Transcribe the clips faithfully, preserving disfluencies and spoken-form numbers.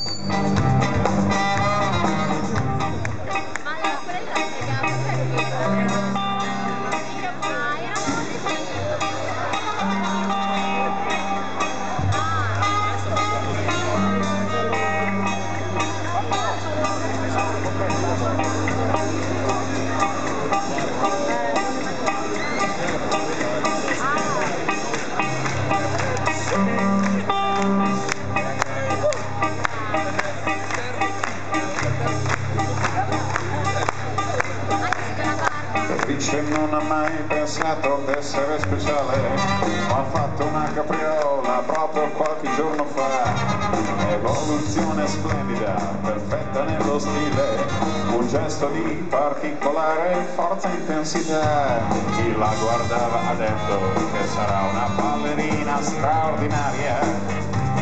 Non ha mai pensato d'essere speciale, ma ha fatto una capriola proprio qualche giorno fa. Evoluzione splendida, perfetta nello stile, un gesto di particolare forza e intensità. Chi la guardava ha detto che sarà una ballerina straordinaria.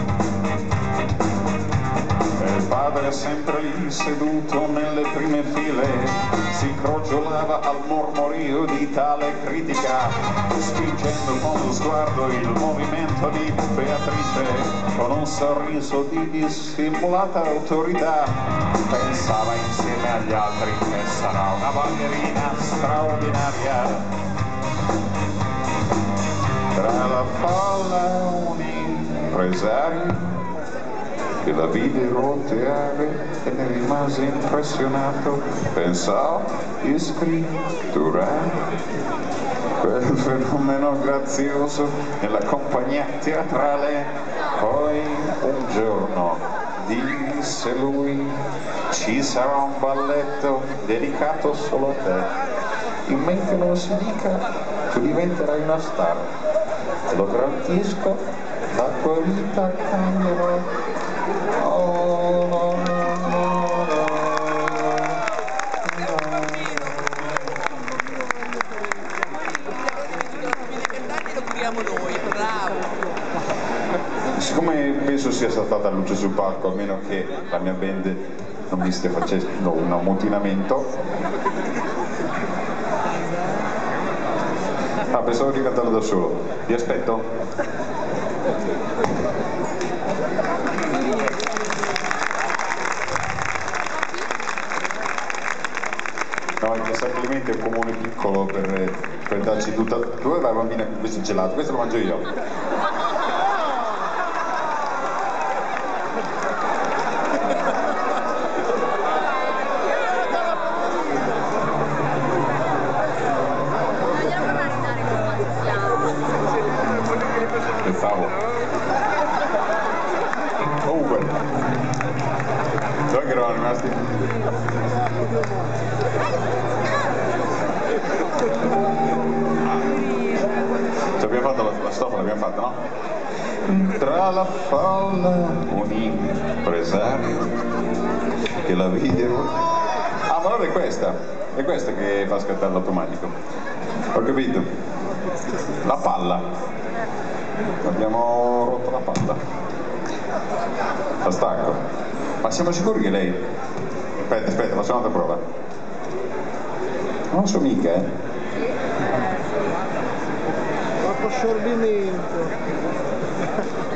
Il padre sempre lì seduto nelle prime file si crogiolava al mormorio di tale critica, spingendo con lo sguardo il movimento di Beatrice con un sorriso di dissimulata autorità. Pensava insieme agli altri che sarà una ballerina straordinaria. Tra la folla un impresario che la vide roteare e ne rimase impressionato, pensò di scritturare quel fenomeno grazioso nella compagnia teatrale. Poi un giorno disse lui: ci sarà un balletto dedicato solo a te, in men che non si dica tu diventerai una star, lo garantisco, la tua vita cambierà. Oh, no, no, no, no. Lo curiamo noi, bravo. Siccome penso sia saltata la luce sul palco, a meno che la mia band non mi stia facendo un ammutinamento. Ah, pensavo di cantarlo da solo. Vi aspetto. No, il San Clemente è un comune piccolo per, per darci tutta... Dove va la bambina con questo gelato? Questo lo mangio io. Pensavo. Comunque, dove che eravamo rimasti? Ci abbiamo fatto la, la storia, l'abbiamo fatta, no? Tra la folla un impresario che la vide. Ah, ma allora è questa, è questa che fa scattare l'automatico. Ho capito. La palla. Abbiamo rotto la palla. La stacco. Ma siamo sicuri che lei... Aspetta, aspetta, facciamo un'altra prova. Non so mica, eh. Troppo assorbimento.